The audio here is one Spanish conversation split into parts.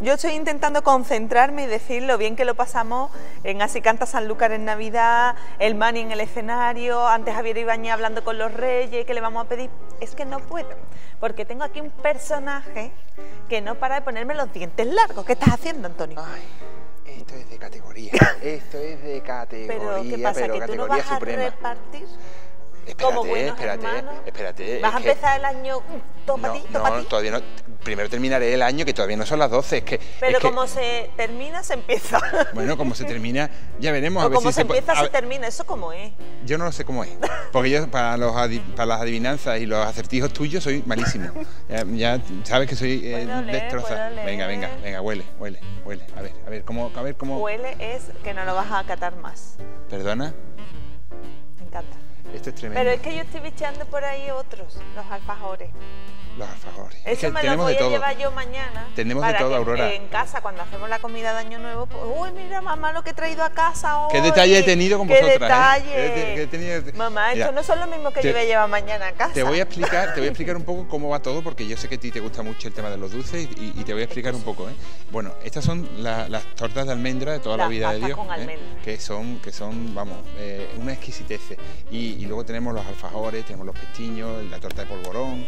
yo estoy intentando concentrarme y decir lo bien que lo pasamos en Así canta Sanlúcar en Navidad, el Mani en el escenario, antes Javier Ibáñez hablando con los reyes, que le vamos a pedir. Es que no puedo, porque tengo aquí un personaje que no para de ponerme los dientes largos. ¿Qué estás haciendo, Antonio? Ay, esto es de categoría, esto es de categoría, pero ¿qué pasa? pero ¿Que tú no categoría vas a suprema. repartir? Como buenos hermanos. Espérate. ¿Vas a empezar el año todo para ti? No, todavía no. Primero terminaré el año, que todavía no son las 12. Pero como se termina, se empieza. Bueno, como se termina, ya veremos. O como se empieza, se termina. ¿Eso cómo es? Yo no lo sé cómo es. Porque yo para las adivinanzas y los acertijos tuyos soy malísimo. Ya sabes que soy destrozado. Venga, huele. A ver cómo. Huele es que no lo vas a acatar más. ¿Perdona? Me encanta. Esto es tremendo. Pero es que yo estoy bicheando por ahí otros, los alfajores. Los alfajores. Eso es que me lo voy a llevar yo mañana. Tenemos de todo, Aurora. En casa, cuando hacemos la comida de Año Nuevo, pues, uy, mira, mamá, lo que he traído a casa hoy. ¿Qué detalle he tenido con vosotras? ¡Qué detalle! ¿Qué he tenido? Mamá, esto no son lo mismo que yo voy a llevar mañana a casa. Te voy a explicar un poco cómo va todo, porque yo sé que a ti te gusta mucho el tema de los dulces y te voy a explicar un poco. Bueno, estas son las tortas de almendra de toda la vida de Dios. Con que son, vamos, una exquisitez. Y luego tenemos los alfajores, tenemos los pestiños, la torta de polvorón,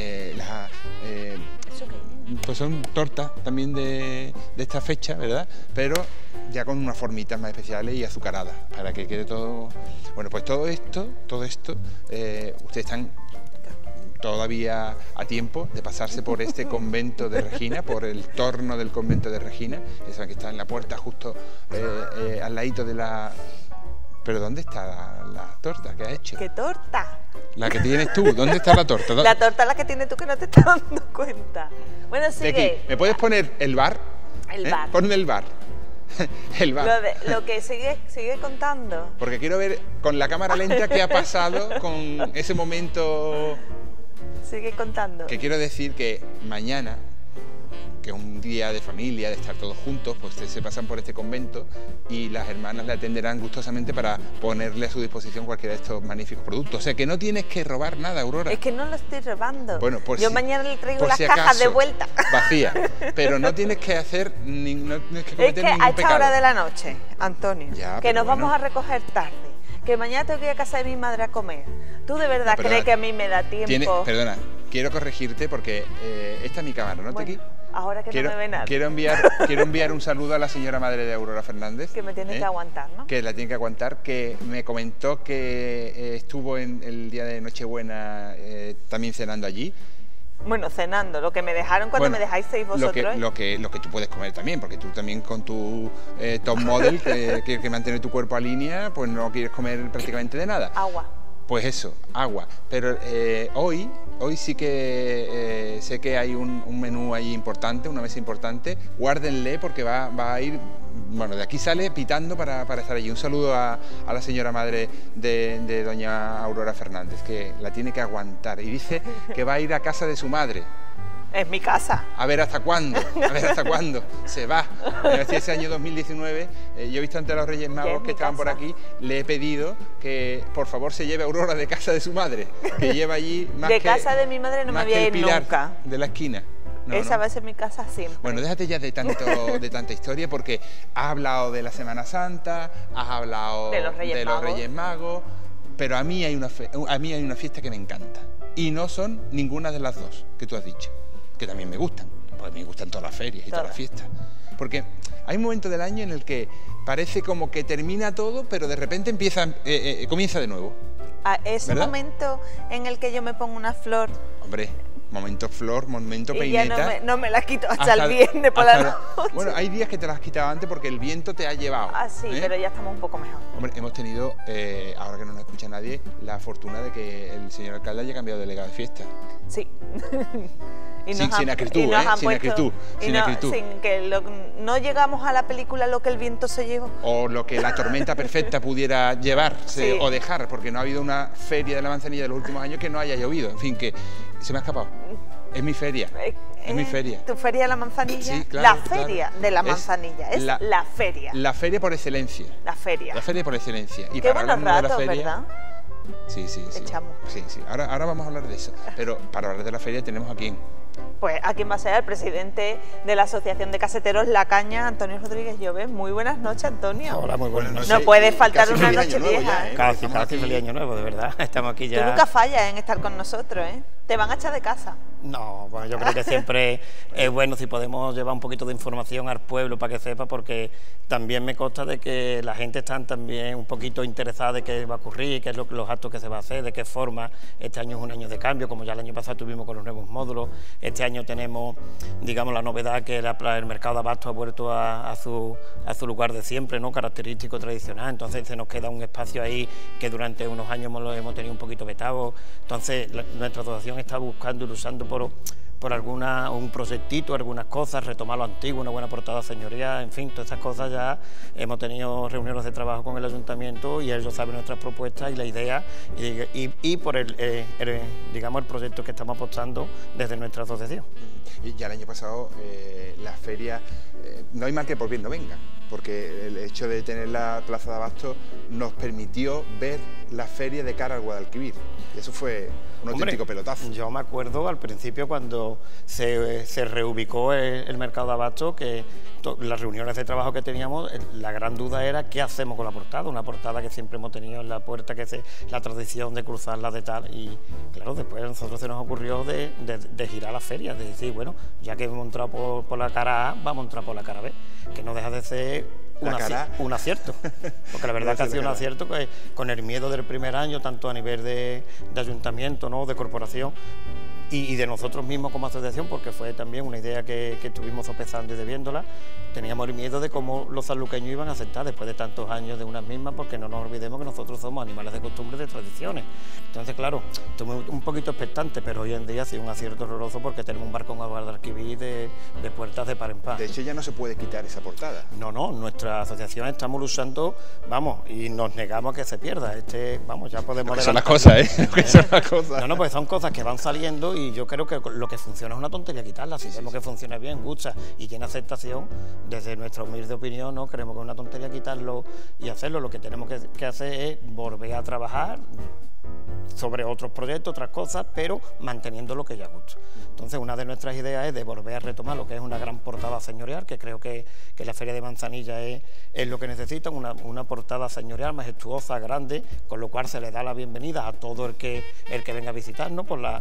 ¿Eso qué? pues son tortas también de esta fecha, ¿verdad? Pero ya con unas formitas más especiales y azucaradas, para que quede todo... Bueno, pues todo esto, ustedes están todavía a tiempo de pasarse por este convento de Regina, por el torno del convento de Regina, esa que está en la puerta justo al ladito de la... ¿Pero dónde está la torta que has hecho? ¿Qué torta? La que tienes tú, ¿dónde está la torta? La torta es la que tienes tú, que no te estás dando cuenta. Bueno, sigue. ¿Me puedes poner el bar? El bar. Ponme el bar. El bar. Lo que sigue contando. Porque quiero ver con la cámara lenta qué ha pasado con ese momento. Sigue contando. Que quiero decir que mañana, que es un día de familia, de estar todos juntos, pues se pasan por este convento y las hermanas le atenderán gustosamente para ponerle a su disposición cualquiera de estos magníficos productos. O sea, que no tienes que robar nada, Aurora. Es que no lo estoy robando. Bueno, yo mañana le traigo las cajas de vuelta. Vacías. Pero no tienes que hacer no tienes que cometer ningún a esta pecado. hora de la noche, Antonio, ya, que nos vamos a recoger tarde, que mañana tengo que ir a casa de mi madre a comer. ¿Tú de verdad crees que a mí me da tiempo? Perdona, quiero corregirte porque esta es mi cámara, ¿no? Bueno, ahora que no me ve nada. Quiero enviar un saludo a la señora madre de Aurora Fernández. Que me tiene que aguantar, ¿no? Que la tiene que aguantar, que me comentó que estuvo en el día de Nochebuena también cenando allí. Bueno, cenando, lo que me dejaron cuando me dejáis seis vosotros. Lo que tú puedes comer también, porque tú también con tu top model, que mantiene tu cuerpo a línea, pues no quieres comer prácticamente de nada. Agua. Pues eso, agua. Pero hoy sí que sé que hay un menú ahí importante, una mesa importante. Guárdenle porque va a ir, bueno, de aquí sale pitando para estar allí. Un saludo a la señora madre de doña Aurora Fernández, que la tiene que aguantar. Y dice que va a ir a casa de su madre. Es mi casa. A ver hasta cuándo se va. Ese año 2019, yo he visto ante los Reyes Magos que estaban por aquí, le he pedido que por favor se lleve a Aurora de casa de su madre, que lleva allí más de casa de mi madre no me voy a ir nunca. De la esquina. Esa va a ser mi casa siempre. Bueno, déjate ya de tanta historia, porque has hablado de la Semana Santa, has hablado de los Reyes Magos, pero a mí hay una fiesta que me encanta, y no son ninguna de las dos que tú has dicho, que también me gustan, porque me gustan todas las ferias y todas las fiestas. Porque hay un momento del año en el que parece como que termina todo, pero de repente comienza de nuevo. Ese momento en el que yo me pongo una flor. Hombre, momento flor, momento y peineta. Ya no me la quito hasta el viernes por la noche. Bueno, hay días que te las has quitado antes porque el viento te ha llevado. Ah, sí, pero ya estamos un poco mejor. Hombre, hemos tenido, ahora que no nos escucha nadie, la fortuna de que el señor alcalde haya cambiado de delegado de fiesta. Sí. Sin acritud, sin acritud. Sin que no llegamos a la película Lo que el viento se llevó. O lo que la tormenta perfecta pudiera llevarse o dejar, porque no ha habido una feria de la manzanilla de los últimos años que no haya llovido. En fin, que se me ha escapado. Es mi feria. Es mi feria. ¿Tu feria de la manzanilla? Sí, claro. La feria de la manzanilla. Es la feria. La feria por excelencia. La feria. La feria por excelencia. Y qué para buenos ratos, de la feria, ¿verdad? Sí. Echamos. Sí. Ahora vamos a hablar de eso. Pero para hablar de la feria tenemos a quién. pues a quién va a ser el presidente de la Asociación de Caseteros La Caña, Antonio Rodríguez Llobet. Muy buenas noches, Antonio. Hola, muy buenas noches. No puede faltar una noche vieja. Casi feliz año nuevo, de verdad. Estamos aquí ya. Tú nunca fallas en estar con nosotros, ¿eh? Te van a echar de casa. No, bueno, yo creo que siempre es bueno si podemos llevar un poquito de información al pueblo para que sepa, porque también me consta de que la gente está también un poquito interesada de qué va a ocurrir, qué es los actos que se va a hacer, de qué forma. Este año es un año de cambio, como ya el año pasado tuvimos con los nuevos módulos. Este año tenemos, digamos, la novedad que el mercado de abasto ha vuelto a su lugar de siempre, ¿no? Característico, tradicional. Entonces se nos queda un espacio ahí que durante unos años lo hemos tenido un poquito vetado. Entonces nuestra asociación está buscando y luchando por un proyectito, algunas cosas, retomar lo antiguo, una buena portada señorial, en fin, todas estas cosas. Ya hemos tenido reuniones de trabajo con el ayuntamiento y ellos saben nuestras propuestas y la idea y por digamos, el proyecto que estamos apostando desde nuestra asociación. Y ya el año pasado la feria, no hay mal que por bien no venga, porque el hecho de tener la plaza de abasto nos permitió ver la feria de cara al Guadalquivir. Y eso fue un auténtico pelotazo. Yo me acuerdo al principio cuando se reubicó el mercado de abasto, que las reuniones de trabajo que teníamos, la gran duda era qué hacemos con la portada, una portada que siempre hemos tenido en la puerta, que es la tradición de cruzarla de tal, y claro, después a nosotros se nos ocurrió de girar la feria, de decir, bueno, ya que hemos entrado por la cara A, vamos a entrar por la cara B, que no deja de ser un acierto, porque la verdad que ha sido un acierto que, con el miedo del primer año, tanto a nivel de ayuntamiento, ¿no?, de corporación, y de nosotros mismos como asociación, porque fue también una idea que estuvimos sopesando y debiéndola. Teníamos el miedo de cómo los sanluqueños iban a aceptar después de tantos años de unas mismas, porque no nos olvidemos que nosotros somos animales de costumbres, de tradiciones. Entonces, claro, estuve un poquito expectante, pero hoy en día ha sido un acierto horroroso porque tenemos un barco en Guadalquivir de puertas de par en par. De hecho, ya no se puede quitar esa portada. No, nuestra asociación estamos luchando, vamos, y nos negamos a que se pierda. Vamos, ya podemos... Son las cosas, ¿eh? Son las cosas. No, pues son cosas que van saliendo y yo creo que lo que funciona es una tontería quitarla. Si vemos que funciona bien, gusta y tiene aceptación, desde nuestra humilde opinión, no creemos que es una tontería quitarlo y hacerlo. Lo que tenemos que hacer es volver a trabajar sobre otros proyectos, otras cosas, pero manteniendo lo que ya gusta. Entonces, una de nuestras ideas es de volver a retomar lo que es una gran portada señorial, que creo que la Feria de Manzanilla es lo que necesitan, una portada señorial majestuosa, grande, con lo cual se le da la bienvenida a todo el que venga a visitarnos por la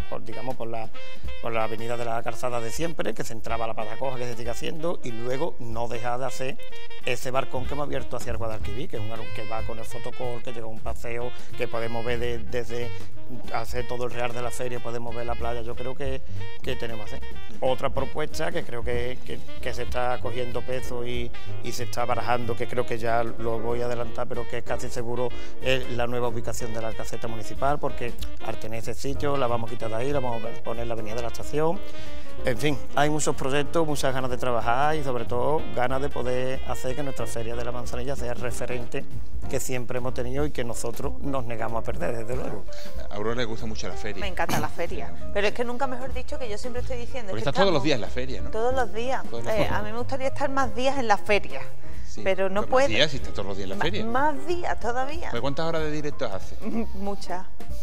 avenida de la Calzada de siempre, que se entraba a la Patacoja, que se sigue haciendo, y luego no deja de hacer ese barcón que hemos abierto hacia el Guadalquivir, que es un barco que va con el fotocall, que llega a un paseo, que podemos ver desde hacer todo el real de la feria, podemos ver la playa. Yo creo que tenemos que hacer otra propuesta que creo que se está cogiendo peso y se está barajando, que creo que ya lo voy a adelantar, pero que es casi seguro, es la nueva ubicación de la caseta municipal, porque al tener ese sitio la vamos a quitar de ahí, la vamos a poner en la avenida de la estación. En fin, hay muchos proyectos, muchas ganas de trabajar y sobre todo ganas de poder hacer que nuestra Feria de la Manzanilla sea el referente que siempre hemos tenido y que nosotros nos negamos a perder, desde luego. A Aurora le gusta mucho la feria. Me encanta la feria, pero es que nunca mejor dicho, que yo siempre estoy diciendo... Porque estás todos los días en la feria, ¿no? Todos los días. A mí me gustaría estar más días en la feria. Sí, pero no puedo. ¿Más días? Si estás todos los días en la feria. Más días todavía. ¿Pues cuántas horas de directos haces? Muchas.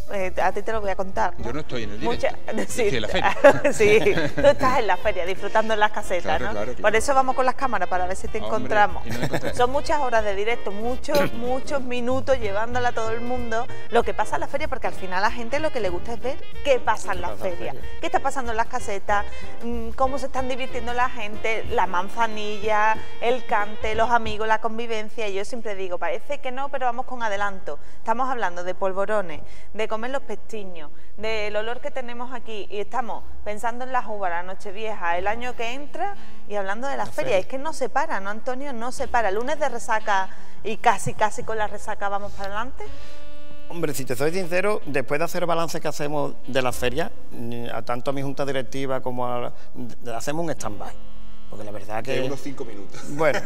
A ti te lo voy a contar, ¿no? Yo no estoy en el directo. Sí, estoy en la feria. Sí, tú estás en la feria disfrutando en las casetas, claro, ¿no? Claro. Por eso vamos con las cámaras, para ver si te encontramos. Son muchas horas de directo, muchos minutos llevándola a todo el mundo lo que pasa en la feria, porque al final a la gente lo que le gusta es ver qué pasa en la feria, qué está pasando en las casetas, cómo se están divirtiendo la gente, la manzanilla, el cante, los amigos, la convivencia. Y yo siempre digo, parece que no, pero vamos con adelanto. Estamos hablando de polvorones, de comer los pestiños, del olor que tenemos aquí, y estamos pensando en las uvas, la Nochevieja, el año que entra, y hablando de la feria. Es que no se para, ¿no, Antonio? No se para. Lunes de resaca y casi con la resaca vamos para adelante. Hombre, si te soy sincero, después de hacer el balance que hacemos de la feria, tanto a mi junta directiva como hacemos un stand-by. Porque la verdad que... De unos 5 minutos. Bueno,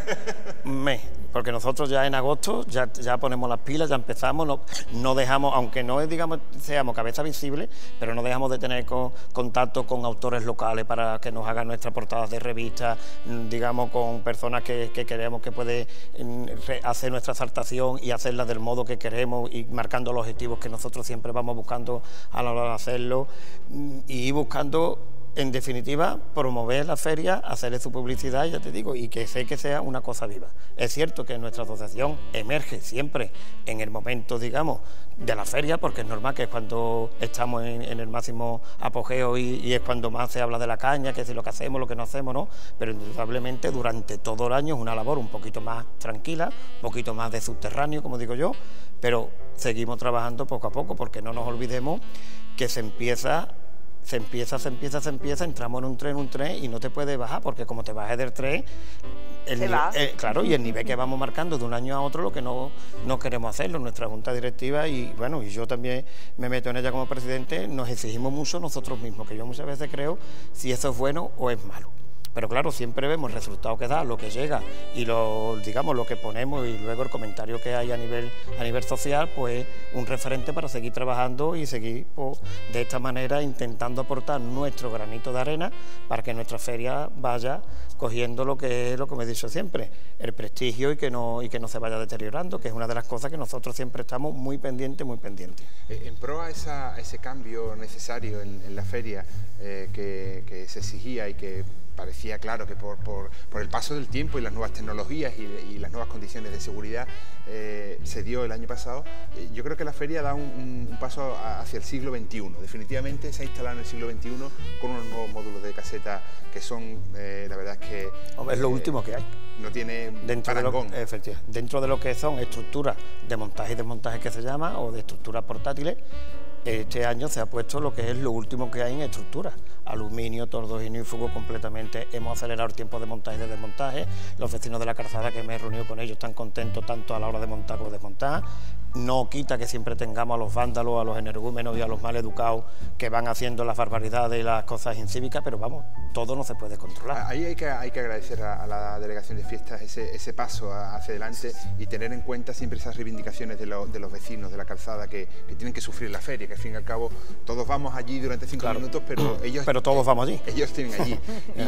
porque nosotros ya en agosto ya ponemos las pilas, ya empezamos, no dejamos, aunque no digamos seamos cabeza visible, pero no dejamos de tener contacto con autores locales para que nos hagan nuestras portadas de revistas, digamos, con personas que queremos que puede hacer nuestra exaltación y hacerla del modo que queremos y marcando los objetivos que nosotros siempre vamos buscando a la hora de hacerlo, y buscando en definitiva, promover la feria, hacerle su publicidad, ya te digo, y que sea una cosa viva. Es cierto que nuestra asociación emerge siempre en el momento, digamos, de la feria, porque es normal que es cuando estamos en el máximo apogeo y es cuando más se habla de la caña, que si lo que hacemos, lo que no hacemos, ¿no? Pero indudablemente durante todo el año es una labor un poquito más tranquila, un poquito más de subterráneo, como digo yo, pero seguimos trabajando poco a poco, porque no nos olvidemos que se empieza, entramos en un tren y no te puedes bajar, porque como te bajes del tren, claro, y el nivel que vamos marcando de un año a otro, lo que no queremos hacerlo, nuestra junta directiva y bueno, y yo también me meto en ella como presidente, nos exigimos mucho nosotros mismos, que yo muchas veces creo si eso es bueno o es malo. Pero claro, siempre vemos el resultado que da, lo que llega y lo que ponemos y luego el comentario que hay a nivel social, pues un referente para seguir trabajando y seguir pues, de esta manera intentando aportar nuestro granito de arena para que nuestra feria vaya cogiendo lo que es lo que me he dicho siempre, el prestigio y que no se vaya deteriorando, que es una de las cosas que nosotros siempre estamos muy pendientes. En pro a ese cambio necesario en la feria que se exigía y que parecía claro que por el paso del tiempo y las nuevas tecnologías y las nuevas condiciones de seguridad se dio el año pasado, yo creo que la feria da un paso hacia el siglo XXI. Definitivamente se ha instalado en el siglo XXI con unos nuevos módulos de caseta que son, la verdad es que... es lo último que hay. No tiene parangón. Dentro de lo que son estructuras de montaje y desmontaje que se llama, o de estructuras portátiles, este año se ha puesto lo que es lo último que hay en estructuras, aluminio, tordogino y fugo completamente. Hemos acelerado el tiempo de montaje y de desmontaje. Los vecinos de la calzada, que me he reunido con ellos, están contentos tanto a la hora de montar como de desmontar. No quita que siempre tengamos a los vándalos, a los energúmenos y a los mal educados que van haciendo las barbaridades y las cosas incívicas, pero vamos, todo no se puede controlar. Ahí hay que agradecer a la Delegación de Fiestas ese paso hacia adelante y tener en cuenta siempre esas reivindicaciones de los vecinos de la calzada que tienen que sufrir la feria, que al fin y al cabo todos vamos allí durante 5 minutos, pero todos vamos allí. Ellos tienen allí.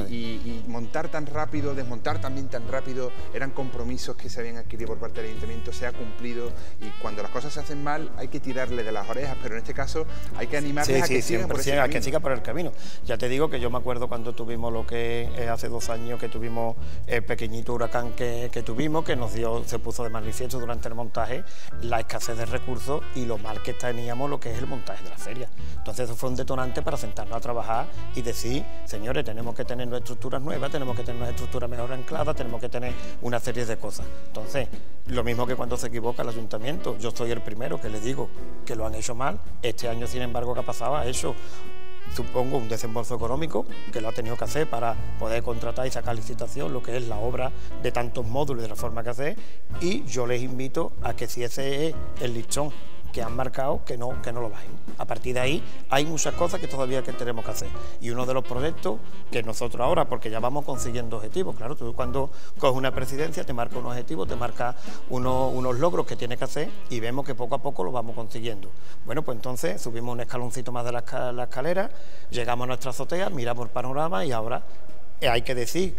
y montar tan rápido, desmontar también tan rápido, eran compromisos que se habían adquirido por parte del Ayuntamiento, se ha cumplido, y cuando las cosas se hacen mal hay que tirarle de las orejas, pero en este caso hay que animarles a que sigan por ese camino. Que siga por el camino. Ya te digo que yo me acuerdo cuando tuvimos lo que hace 2 años que tuvimos el pequeñito huracán que tuvimos, que se puso de manifiesto durante el montaje la escasez de recursos y lo mal que teníamos lo que es el montaje de la feria. Entonces eso fue un detonante para sentarnos a trabajar y decir, señores, tenemos que tener nuestras estructuras nuevas, tenemos que tener unas estructuras mejor ancladas, tenemos que tener una serie de cosas. Entonces, lo mismo que cuando se equivoca el ayuntamiento, yo soy el primero que le digo que lo han hecho mal. Este año, sin embargo, que ha pasado, ha hecho, supongo, un desembolso económico que lo ha tenido que hacer para poder contratar y sacar licitación lo que es la obra de tantos módulos de la forma que hace, y yo les invito a que si ese es el listón que han marcado, que no lo bajen. A partir de ahí hay muchas cosas que todavía tenemos que hacer, y uno de los proyectos que nosotros ahora, porque ya vamos consiguiendo objetivos, claro, tú cuando coges una presidencia te marca unos objetivos, te marca unos logros que tienes que hacer y vemos que poco a poco lo vamos consiguiendo. Bueno, pues entonces subimos un escaloncito más de la escalera, llegamos a nuestra azotea, miramos el panorama y ahora... Hay que decir,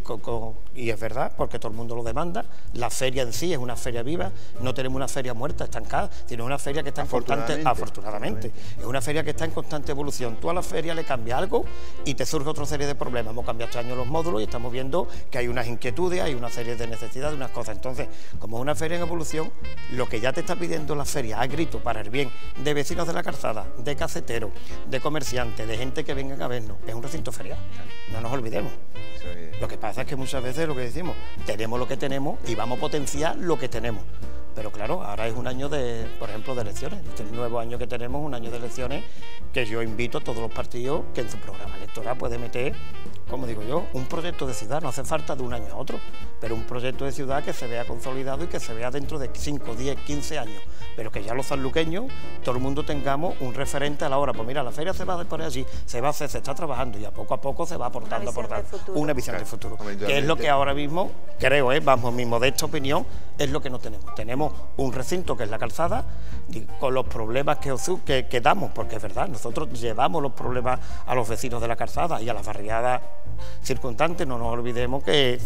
y es verdad, porque todo el mundo lo demanda, la feria en sí es una feria viva, no tenemos una feria muerta, estancada, sino una feria que está en afortunadamente, es una feria que está en constante evolución. Tú a la feria le cambias algo y te surge otra serie de problemas. Hemos cambiado este año los módulos y estamos viendo que hay unas inquietudes, hay una serie de necesidades, unas cosas. Entonces, como es una feria en evolución, lo que ya te está pidiendo la feria a grito para el bien de vecinos de la calzada, de caseteros, de comerciantes, de gente que vengan a vernos, es un recinto ferial. No nos olvidemos. Lo que pasa es que muchas veces lo que decimos, tenemos lo que tenemos y vamos a potenciar lo que tenemos. Pero claro, ahora es un año por ejemplo, de elecciones. Este nuevo año que tenemos, un año de elecciones, que yo invito a todos los partidos que en su programa electoral puede meter, como digo yo, un proyecto de ciudad. No hace falta de un año a otro, pero un proyecto de ciudad que se vea consolidado y que se vea dentro de 5, 10, 15 años. Pero que ya los sanluqueños, todo el mundo tengamos un referente a la hora. Pues mira, la feria se va a poner allí, se va a hacer, se está trabajando y a poco se va aportando una visión del futuro. Que es lo que ahora mismo, creo, bajo mi modesta opinión, es lo que no tenemos. Tenemos un recinto que es la calzada, con los problemas que damos, porque es verdad, nosotros llevamos los problemas a los vecinos de la calzada y a las barriadas circunstantes. No nos olvidemos que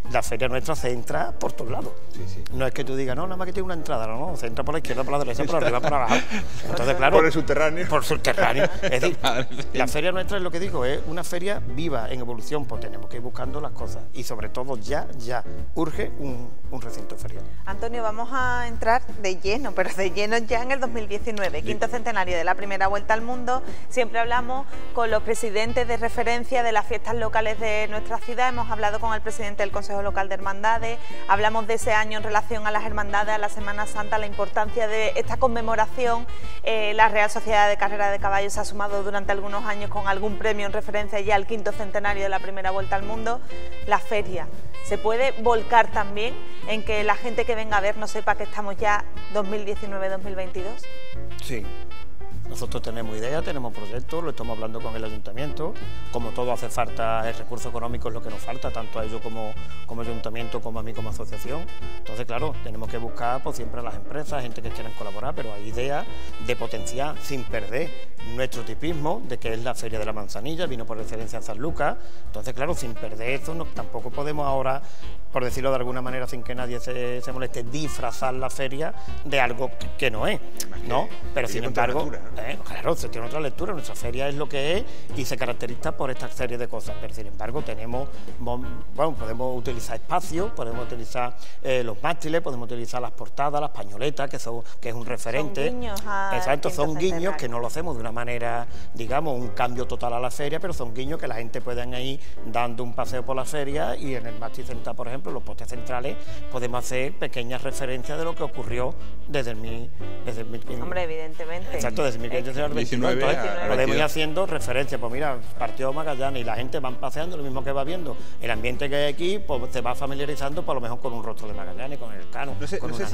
la feria nuestra se entra por todos lados. Sí, sí. No es que tú digas, no, nada más que tiene una entrada, no, se entra por la izquierda, por la derecha, por arriba, por abajo. Entonces, claro... Por el subterráneo. Por subterráneo. Es decir, la feria nuestra es lo que digo, es una feria viva, en evolución, pues tenemos que ir buscando las cosas. Y sobre todo ya urge un recinto ferial. Antonio, vamos a entrar de lleno, pero de lleno ya en el 2019, quinto centenario de la primera vuelta al mundo. Siempre hablamos con los presidentes de referencia de las fiestas locales de nuestra ciudad, hemos hablado con el presidente del Consejo Local de Hermandades, hablamos de ese año en relación a las hermandades, a la Semana Santa, la importancia de esta conmemoración. La Real Sociedad de Carrera de Caballos se ha sumado durante algunos años con algún premio en referencia ya al quinto centenario de la primera vuelta al mundo. La feria se puede volcar también en que la gente que venga a ver no sepa que estamos ya 2019-2022. Sí. Nosotros tenemos ideas, tenemos proyectos, lo estamos hablando con el ayuntamiento. Como todo hace falta, el recurso económico es lo que nos falta, tanto a ellos como ayuntamiento, como a mí como asociación. Entonces, claro, tenemos que buscar pues, siempre a las empresas, gente que quieran colaborar, pero hay ideas de potenciar sin perder nuestro tipismo, de que es la Feria de la Manzanilla, vino por excelencia en San Lucas. Entonces, claro, sin perder eso, tampoco podemos ahora, por decirlo de alguna manera, sin que nadie se moleste, disfrazar la feria de algo que no es, ¿no? Pero sin embargo, claro, se tiene otra lectura, nuestra feria es lo que es y se caracteriza por esta serie de cosas, pero sin embargo tenemos, bueno, podemos utilizar espacios, podemos utilizar los mástiles, podemos utilizar las portadas, las pañoletas, que es un referente. Son guiños exacto, son guiños que no lo hacemos de una manera, digamos, un cambio total a la feria, pero son guiños que la gente puede ir dando un paseo por la feria y en el mástil central, por ejemplo, los postes centrales, podemos hacer pequeñas referencias de lo que ocurrió desde el Hombre, evidentemente. Exacto, desde 1519 podemos ir haciendo referencias, pues mira, partió Magallanes y la gente van paseando, lo mismo que va viendo el ambiente que hay aquí, pues se va familiarizando por lo mejor con un rostro de Magallanes, con el Cano, no sé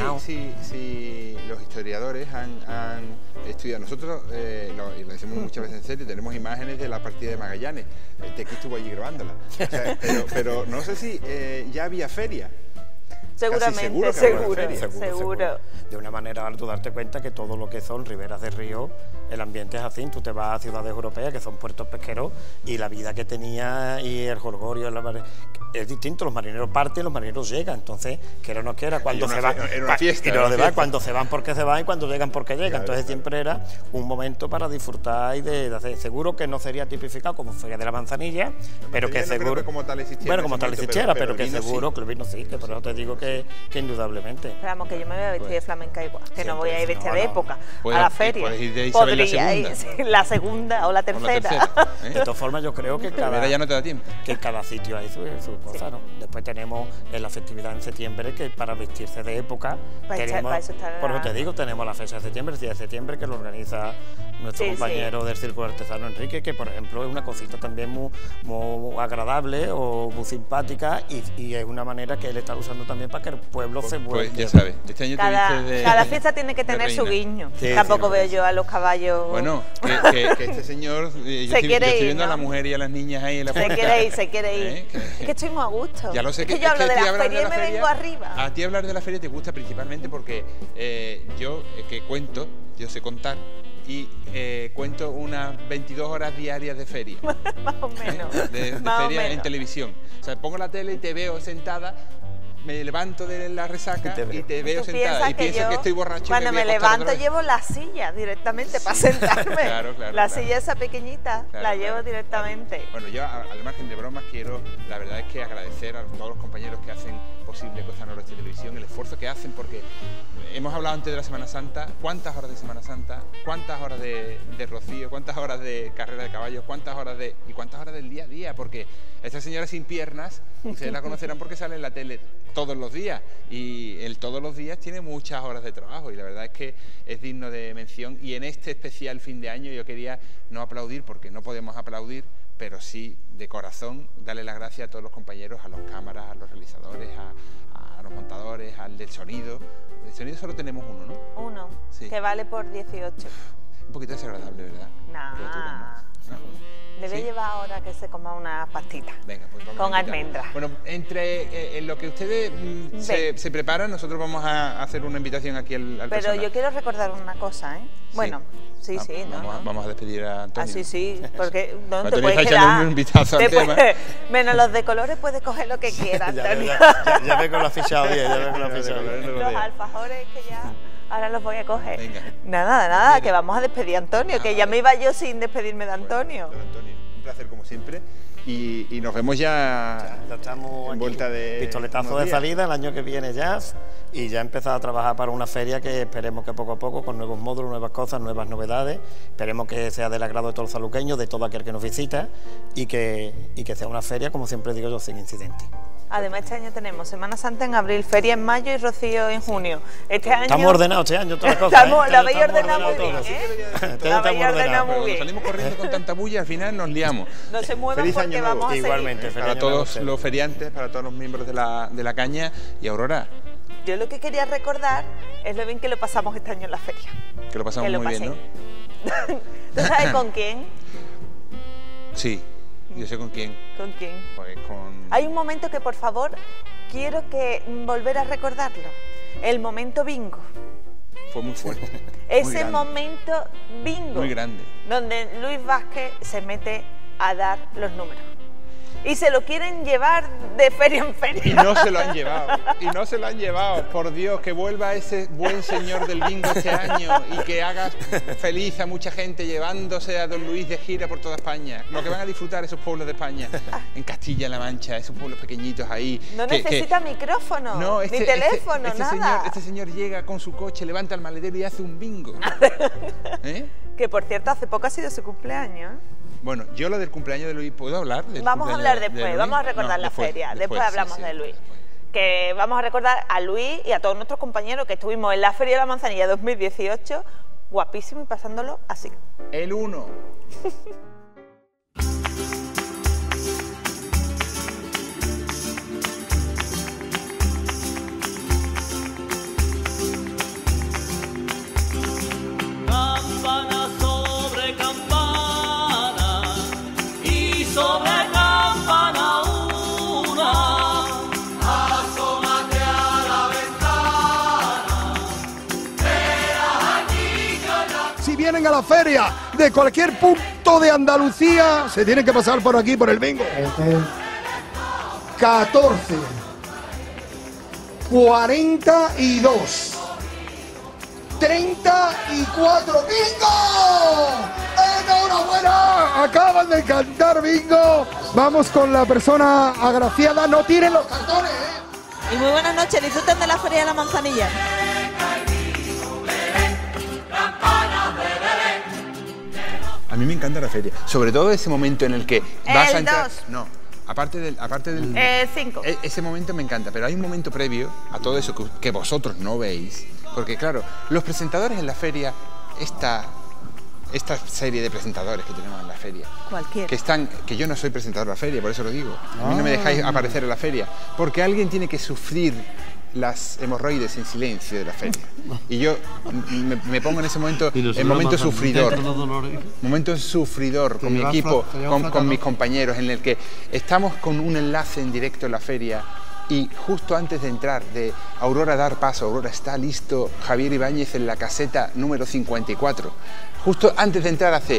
si los historiadores han estudiado, nosotros y lo decimos muchas veces en serio, tenemos imágenes de la partida de Magallanes, Tequi estuvo allí grabándola, o sea, pero no sé si ya había feria. Seguramente, seguro. De una manera, al tú darte cuenta que todo lo que son riberas de río, el ambiente es así, tú te vas a ciudades europeas que son puertos pesqueros y la vida que tenía y el jolgorio es distinto, los marineros parten, los marineros llegan, entonces, quiera o no quiera, cuando se van, cuando se van porque se van y cuando llegan porque llegan, claro, entonces siempre era un momento para disfrutar y de hacer, seguro que no sería tipificado como Feria de la Manzanilla, pero que seguro, como tal existiera, bueno, como tal existiera, pero que seguro que el vino sí, que por eso te digo que indudablemente. Pero vamos, que yo me voy a vestir de flamenca igual, que no voy a ir vestida de época a la feria. Puedes ir de Podría ir la segunda o la tercera. De todas formas, yo creo que ya no te da tiempo. Que cada sitio hay su cosa, ¿no? Después tenemos la festividad en septiembre, que para vestirse de época, por eso te digo, tenemos la fecha de septiembre, el día de septiembre, que lo organiza nuestro compañero del Círculo Artesano Enrique, que por ejemplo es una cosita también muy agradable o muy simpática y es una manera que él está usando también para que el pueblo se vuelva. Pues ya sabes, este año cada fiesta tiene que tener su guiño. Tampoco veo yo a los caballos. Bueno, que este señor, yo estoy viendo a la mujer y a las niñas ahí en la feria. Se quiere ir. Es que estoy muy a gusto. Ya lo sé, que yo hablo de la feria y me vengo arriba. A ti hablar de la feria te gusta principalmente porque yo sé contar y cuento unas 22 horas diarias de feria. Más o menos. De feria en televisión. O sea, pongo la tele y te veo sentada, me levanto de la resaca y te veo sentada y pienso que estoy borracho. Cuando me levanto llevo la silla directamente para sentarme. Claro, la silla esa pequeñita la llevo directamente. Bueno, yo al margen de bromas quiero, la verdad es que agradecer a todos los compañeros que hacen posible Costa Noroeste Televisión, el esfuerzo que hacen, porque hemos hablado antes de la Semana Santa, cuántas horas de Semana Santa, cuántas horas de rocío, cuántas horas de carrera de caballos, cuántas horas del día a día, porque esta señora sin piernas, ustedes la conocerán porque sale en la tele todos los días, y él todos los días tiene muchas horas de trabajo, y la verdad es que es digno de mención, y en este especial fin de año yo quería no aplaudir, porque no podemos aplaudir, pero sí, de corazón, darle las gracias a todos los compañeros, a los cámaras, a los realizadores, a los montadores, al del sonido. Del sonido solo tenemos uno, ¿no? Uno, sí. Que vale por 18. Un poquito desagradable, ¿verdad? Nah. Le voy a llevar ahora que se coma unas pastitas. Venga, pues vamos con a invitar. almendras. Bueno, entre en lo que ustedes se preparan, nosotros vamos a hacer una invitación aquí al Pero personal. yo quiero recordar una cosa, ¿eh? Bueno, sí, Vamos a despedir a Antonio. Ah, sí, porque no te Antonio puedes está echando quedar. un vistazo al tema. Menos los de colores, puedes coger lo que quieras, Antonio. Ya ve que lo ha fichado bien, ya ve que lo ha fichado bien. Los alfajores que ya ahora los voy a coger. Venga. Nada, que vamos a despedir a Antonio, que ya me iba yo sin despedirme de Antonio. Bueno, Antonio, un placer como siempre y nos vemos ya estamos en vuelta de pistoletazo unos de días. salida el año que viene ya, y ya empezar a trabajar para una feria que esperemos que poco a poco, con nuevos módulos, nuevas cosas, nuevas novedades, esperemos que sea del agrado de todos los saluqueños, de todo aquel que nos visita, y que sea una feria, como siempre digo yo, sin incidentes. Además, este año tenemos Semana Santa en abril, feria en mayo y Rocío en junio. Este año Estamos ordenados este año, todas las cosas. Estamos, lo habéis ordenado muy bien, todos. ¿eh? Lo Lo habéis ordenado muy Cuando bien. salimos corriendo con tanta bulla, al final nos liamos. No se muevan Feliz porque año nuevo. vamos a seguir. Igualmente, feliz Para año nuevo a todos ustedes. los feriantes, para todos los miembros de la caña. Y Aurora, Yo lo que quería recordar es lo bien que lo pasamos este año en la feria. que lo pasamos Que lo muy bien, ¿no? pasé. ¿Tú sabes con quién? Sí, yo sé con quién. ¿Con quién? Pues con... Hay un momento que, por favor, quiero que volver a recordarlo. El momento bingo. Fue muy fuerte. muy Ese grande, momento bingo. Muy grande. Donde Luis Vázquez se mete a dar los números. Y se lo quieren llevar de feria en feria. Y no se lo han llevado. Y no se lo han llevado. Por Dios, que vuelva ese buen señor del bingo este año y que haga feliz a mucha gente llevándose a Don Luis de gira por toda España. Lo que van a disfrutar esos pueblos de España. En Castilla-La Mancha, esos pueblos pequeñitos ahí. No que- necesita micrófono, No, ni teléfono, nada. Este señor llega con su coche, levanta el maletero y hace un bingo. ¿Eh? Que, por cierto, hace poco ha sido su cumpleaños. Bueno, yo lo del cumpleaños de Luis, ¿puedo hablar? Vamos a hablar después, vamos a recordar la feria. Después hablamos de Luis. Que vamos a recordar a Luis y a todos nuestros compañeros que estuvimos en la Feria de la Manzanilla 2018, guapísimo y pasándolo así. El 1. Campana sobre campana y sobre campana una. Asómate a la ventana, verás aquí que Si vienen a la feria de cualquier punto de Andalucía, se tienen que pasar por aquí, por el bingo. 14, 42, 34, ¡bingo! ¡Enhorabuena! Acaban de cantar bingo. Vamos con la persona agraciada. No tiren los cartones, ¿eh? Y muy buenas noches, disfruten de la Feria de la Manzanilla. A mí me encanta la feria, sobre todo ese momento en el que vas a El entrar... 2. No, aparte del 5. ese momento me encanta, pero hay un momento previo a todo eso que vosotros no veis, porque claro, los presentadores en la feria, esta serie de presentadores que tenemos en la feria, Cualquiera. que yo no soy presentador de la feria, por eso lo digo, a mí no me dejáis aparecer en la feria, porque alguien tiene que sufrir las hemorroides en silencio de la feria. Y yo me pongo en ese momento, en momento sufridor. Momento sufridor con mi equipo, con mis compañeros, en el que estamos con un enlace en directo en la feria y justo antes de entrar, de Aurora dar paso, Aurora está listo, Javier Ibáñez en la caseta número 54. Justo antes de entrar hace...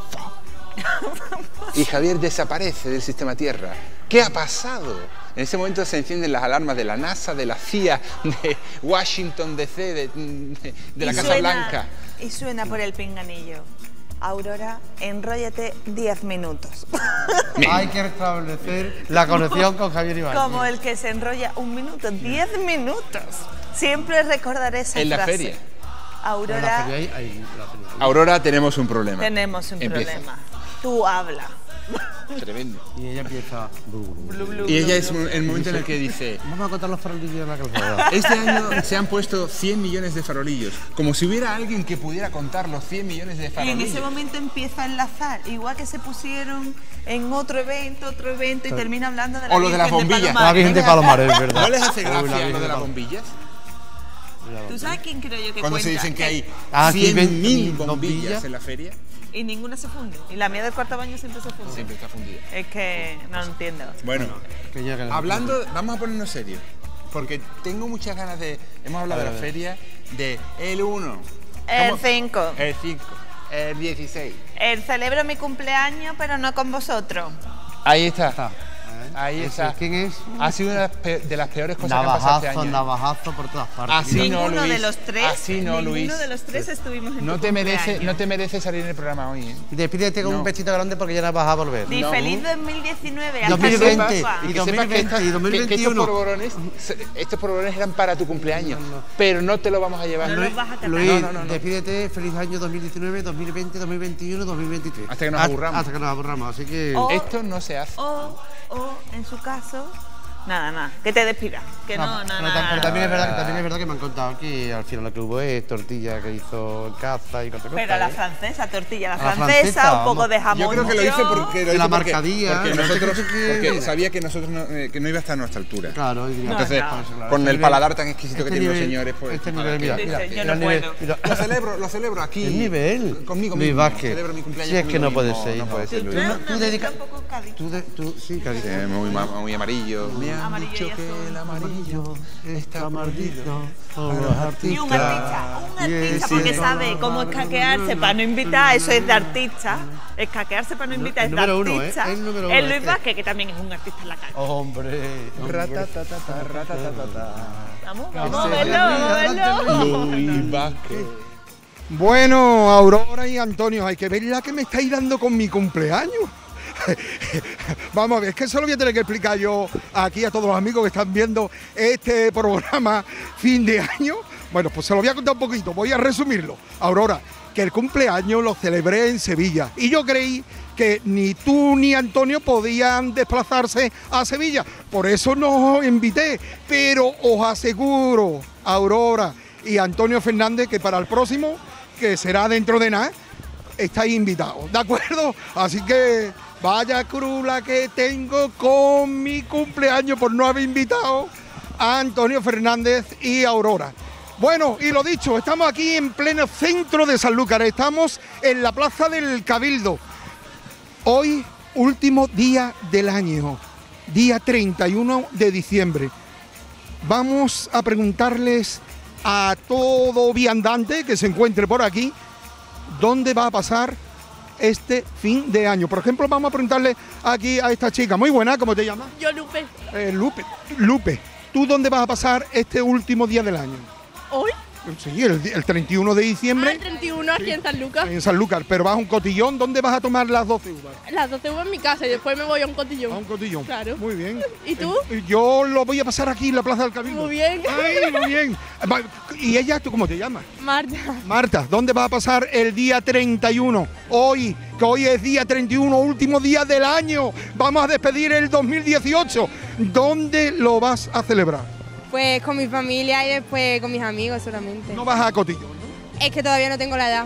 y Javier desaparece del sistema Tierra. ¿Qué ha pasado? En ese momento se encienden las alarmas de la NASA, de la CIA, de Washington DC, de la Casa Blanca. Y suena por el pinganillo. Aurora, enróllate 10 minutos. Hay que restablecer la conexión con Javier Ibáñez. Como el que se enrolla 1 minuto, 10 minutos. Siempre recordaré esa En la frase. feria. Pero en la Aurora, feria hay la feria. Aurora, tenemos un problema. tenemos un Empieza. problema. Tú habla. Tremendo. Y ella empieza. Y ella es el momento en el que dice... Vamos a contar los farolillos de la calzada. Este año se han puesto 100 millones de farolillos. Como si hubiera alguien que pudiera contar los 100 millones de Y en farolillos. ese momento empieza a enlazar, igual que se pusieron en otro evento y termina hablando de la O lo de las Virgen bombillas. La Virgen de Palomares, es verdad. ¿No les hace Uy, la gracia Virgen lo de las Palomares. bombillas? ¿Tú sabes quién creo yo que Cuando cuenta? se dicen que hay Aquí 100.000 20.000 bombillas en la feria. y ninguna se funde. Y la mía del cuarto baño siempre se funde. Siempre está fundida. Es que no lo entiendo. Bueno, Que ya que no- hablando, vamos a ponernos serios, porque tengo muchas ganas de... Hemos hablado de la feria de el 1. El 5. El 5. El 16. Celebro mi cumpleaños, pero no con vosotros. Ahí está. Ahí ¿Ese está. ¿Quién es? Ha sido una de las peores cosas que han pasado este año. Navajazo por todas partes. Así no, Ninguno Luis. de los tres. Así no, Luis. Ninguno de los tres estuvimos en No tu te cumpleaños. merece salir en el programa hoy, ¿eh? Despídete con No. un besito grande porque ya no vas a volver. Ni No. feliz 2019. hasta 2020. Supa. Y que sepas 2020 y que 2021. estos polvorones eran para tu cumpleaños, pero no te lo vamos a llevar. No los vas a catar. Luis, No. despídete, feliz año 2019, 2020, 2021, 2023. Hasta que nos aburramos. Hasta que nos aburramos, así que... O- Esto no se hace. O, en su caso, nada, que te despidas. Que no, pero también es verdad que me han contado que al final lo que hubo es tortilla que hizo en casa y cosas. Pero a la francesa, tortilla, A la la francesa, francesa, un poco vamos. de jamón. Yo creo que lo hice porque De la marcadilla, porque no sé nosotros qué- porque sabía que nosotros que no iba a estar a nuestra altura. Claro, y digo, Entonces, no. con el paladar tan exquisito que Este tienen los nivel- señores, pues. este nivel, mira, Dice, mira, yo mira no el nivel, puedo. mira. Lo celebro aquí. El nivel. Conmigo Luis mismo. Vázquez. Celebro mi cumpleaños Si es que conmigo no puede mismo, ser, no hijo. puede ser, Luis. Tú dedica- un poco Cádiz. Tú, sí, Cádiz. Muy amarillo. Me han Amarillo dicho y que azul. el amarillo está mordido. Y un artista, porque sabe cómo escaquearse para no invitar, eso es de artista. Escaquearse para no invitar es de número uno, artista. el número uno, Es Luis este. Vázquez, que también es un artista en la calle. Hombre. Ratatatata, ratatatata. Vamos a verlo. Luis Vázquez. Bueno, Aurora y Antonio, hay que ver la que me estáis dando con mi cumpleaños. Vamos a ver, es que eso lo voy a tener que explicar yo aquí a todos los amigos que están viendo este programa fin de año. Bueno, pues se lo voy a contar un poquito, voy a resumirlo. Aurora, que el cumpleaños lo celebré en Sevilla y yo creí que ni tú ni Antonio podían desplazarse a Sevilla, por eso no os invité, pero os aseguro, Aurora y Antonio Fernández, que para el próximo, que será dentro de nada, estáis invitados, ¿de acuerdo? Así que vaya cruz la que tengo con mi cumpleaños por no haber invitado a Antonio Fernández y Aurora. Bueno, y lo dicho, estamos aquí en pleno centro de Sanlúcar, estamos en la Plaza del Cabildo. Hoy, último día del año, día 31 de diciembre. Vamos a preguntarles a todo viandante que se encuentre por aquí, ¿dónde va a pasar este fin de año? Por ejemplo, vamos a preguntarle aquí a esta chica, muy buena, ¿cómo te llamas? Yo, Lupe. Lupe, ¿tú dónde vas a pasar este último día del año? ¿Hoy? Sí, el 31 de diciembre. El 31 aquí en San Lucas. En Sanlúcar, pero vas a un cotillón, ¿dónde vas a tomar las 12 uvas? Las 12 uvas en mi casa y después me voy a un A cotillón. un cotillón. Claro. Muy bien. ¿Y tú? Yo lo voy a pasar aquí en la Plaza del Cabildo. Muy bien. Ay, muy bien. ¿Y ella, tú cómo te llamas? Marta. Marta, ¿dónde vas a pasar el día 31? Hoy, que hoy es día 31, último día del año. Vamos a despedir el 2018. ¿Dónde lo vas a celebrar? Pues con mi familia y después con mis amigos solamente. No vas a cotillón, ¿no? Es que todavía no tengo la edad.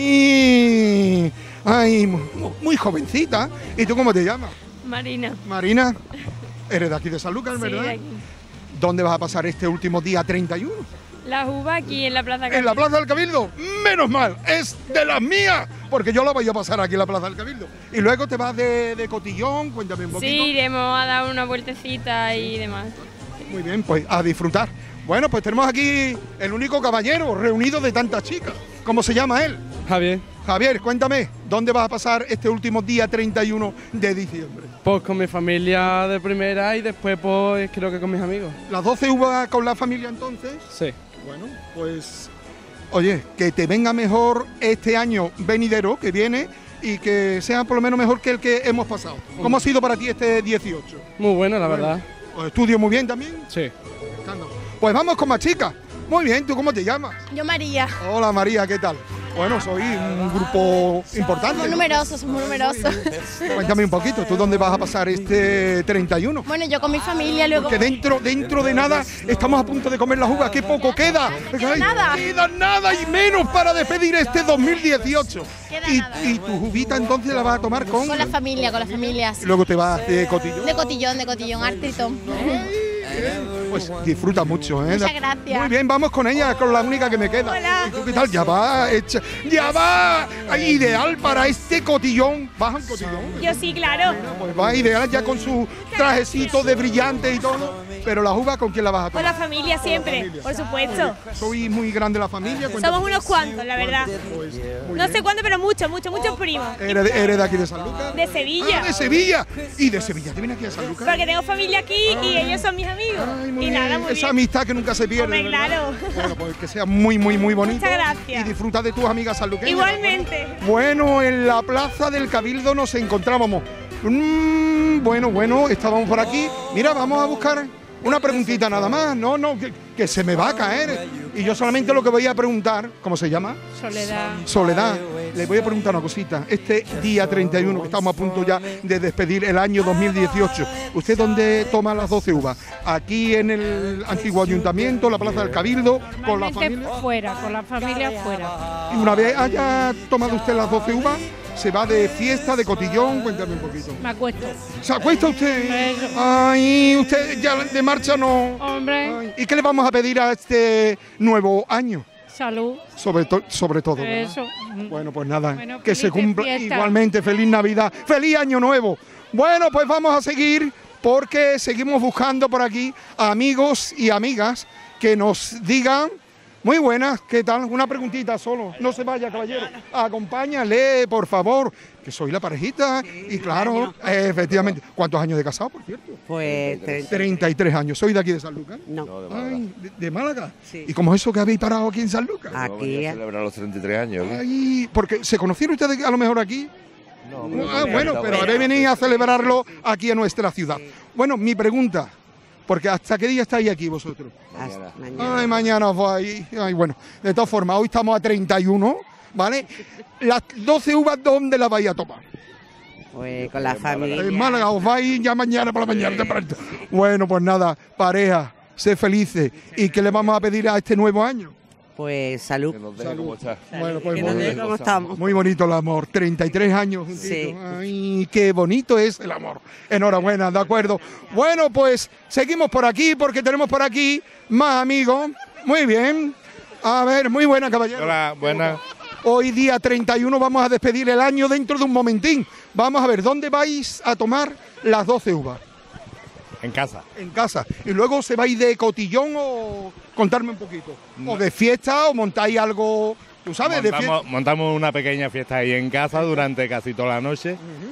Ay, muy jovencita. ¿Y tú cómo te llamas? Marina. Marina, eres de aquí de Sanlúcar, Sí, ¿verdad? de aquí. ¿Dónde vas a pasar este último día 31? Las uvas aquí en la Plaza En la Plaza del Cabildo. Menos mal, es de las mías, porque yo la voy a pasar aquí en la Plaza del Cabildo. Y luego te vas de cotillón, cuéntame un poquito. Sí, iremos a dar una vueltecita y demás. Muy bien, pues a disfrutar. Bueno, pues tenemos aquí el único caballero reunido de tantas chicas. ¿Cómo se llama él? Javier, Javier, cuéntame, ¿dónde vas a pasar este último día 31 de diciembre? pues con mi familia de primera y después pues creo que con mis amigos. ¿Las 12 uvas con la familia entonces? Sí. Bueno, pues oye, que te venga mejor este año venidero que viene y que sea por lo menos mejor que el que hemos pasado. ¿Cómo ha sido para ti este 18? Muy bueno, la verdad. ¿Os estudio muy bien también? Sí. Pues vamos con más chicas. Muy bien, ¿tú cómo te llamas? Yo María. Hola María, ¿qué tal? Bueno, soy un grupo importante. Somos numerosos, somos numerosos. Cuéntame un poquito, ¿tú dónde vas a pasar este 31? Bueno, yo con mi familia, luego... Que dentro de nada estamos a punto de comer las uvas, qué poco queda. nada. Queda nada y menos para despedir este 2018. Queda nada. Y tu uvita entonces la vas a tomar con... Con la familia, con las familias. Y luego te vas de cotillón. De cotillón, artritón. Pues disfruta mucho, ¿eh? Muchas gracias. Muy bien, vamos con ella, con la única que me queda. Hola. ¿Y tú qué tal? Ya va, hecha, ya va. Ideal para este cotillón. ¿Vas al cotillón? Yo sí, claro. Pues va ideal ya con su trajecito de brillante y todo. Pero la uva, ¿con quién la vas a Con tomar? la familia siempre, por supuesto. Soy muy grande la familia. Cuéntame. Somos unos cuantos, la verdad. Pues, muy No bien. sé cuántos, pero muchos primos. ¿Eres de aquí de San Lucas? De Sevilla. Ah, de Sevilla. ¿Y de Sevilla te vienes aquí a San Lucas? Porque tengo familia aquí y ellos son mis amigos. Ay, muy Y bien. nada, muy Esa bien. amistad que nunca se pierde. Hombre, ¿verdad? claro. Bueno, pues que sea muy, muy, muy bonito. Muchas gracias. Y disfruta de tus amigas sanluqueñas. Igualmente. Bueno, en la plaza del Cabildo nos encontrábamos. Bueno, estábamos por aquí. Mira, vamos a buscar una preguntita nada más. No, que se me va a caer. Y yo solamente lo que voy a preguntar, ¿cómo se llama? Soledad. Soledad. Le voy a preguntar una cosita. Este día 31, que estamos a punto ya de despedir el año 2018, ¿usted dónde toma las 12 uvas? ¿Aquí en el antiguo ayuntamiento, la plaza del Cabildo, con la familia? Fuera, con la familia fuera. Y una vez haya tomado usted las 12 uvas, se va de fiesta, de cotillón, cuéntame un poquito. Me acuesto. ¿Se acuesta usted? Eso. Ay, usted ya de marcha no. Hombre, Ay, ¿y qué le vamos a pedir a este nuevo año? salud. Sobre todo. ¿verdad? Eso. Bueno, pues nada, Bueno, que se felices cumpla fiestas. igualmente. Feliz Navidad, feliz Año Nuevo. Bueno, pues vamos a seguir porque seguimos buscando por aquí amigos y amigas que nos digan. Muy buenas, ¿qué tal? Una preguntita solo, no se vaya, caballero. Acompáñale, por favor, que soy la parejita. Y claro, efectivamente. ¿Cuántos años de casado, por cierto? Pues 33 años. ¿Soy de aquí de San Lucas? no, Ay, ¿de Málaga? Sí. ¿Y cómo es eso que habéis parado aquí en San Lucas? aquí celebrar los 33 años. Ay, porque ¿se conocieron ustedes a lo mejor aquí? No, Bueno, pero habéis venido a celebrarlo aquí en nuestra ciudad. Bueno, mi pregunta, porque ¿hasta qué día estáis aquí vosotros? hasta mañana. Ay, mañana os vais. Ay, bueno, de todas formas, hoy estamos a 31, ¿vale? Las 12 uvas, ¿dónde las vais a tomar? Pues con la familia. En Málaga, os vais ya mañana por la mañana temprano. Bueno, pues nada, pareja, sé felices. ¿Y qué le vamos a pedir a este nuevo año? Pues salud. Que nos deje como está. Bueno, pues Que nos deje como estamos. muy bonito el amor, 33 años juntitos. Sí. Ay, qué bonito es el amor. Enhorabuena, de acuerdo. Bueno, pues seguimos por aquí porque tenemos por aquí más amigos. Muy bien. A ver, muy buena, caballero. Hola, buenas. Hoy día 31 vamos a despedir el año dentro de un momentín. Vamos a ver, ¿dónde vais a tomar las 12 uvas? En casa. En casa. ¿Y luego se vais de cotillón o contarme un poquito? ¿O de fiesta o montáis algo, tú sabes, de fiesta? Montamos una pequeña fiesta ahí en casa durante casi toda la noche